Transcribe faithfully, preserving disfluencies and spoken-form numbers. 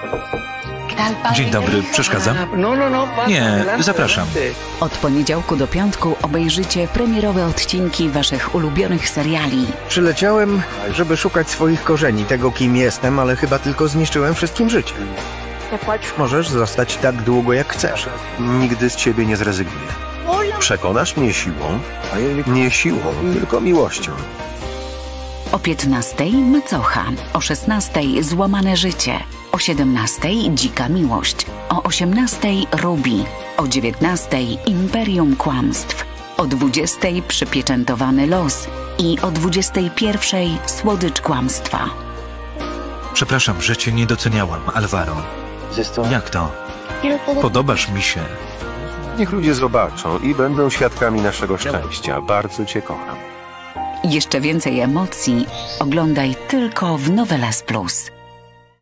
Dzień dobry, przeszkadzam? Nie, zapraszam. Od poniedziałku do piątku obejrzycie premierowe odcinki waszych ulubionych seriali. Przyleciałem, żeby szukać swoich korzeni, tego kim jestem, ale chyba tylko zniszczyłem wszystkim życie. Możesz zostać tak długo jak chcesz. Nigdy z ciebie nie zrezygnuję. Przekonasz mnie siłą? Nie siłą, tylko miłością. O piętnastej Macocha, o szesnastej Złamane życie, o siedemnastej Dzika miłość, o osiemnastej Ruby, o dziewiętnastej Imperium kłamstw, o dwudziestej Przypieczętowany los i o dwudziestej pierwszej Słodycz kłamstwa. Przepraszam, że cię nie doceniałam, Alvaro. Jak to? Podobasz mi się. Niech ludzie zobaczą i będą świadkami naszego szczęścia. Bardzo cię kocham. Jeszcze więcej emocji oglądaj tylko w Novelas Plus.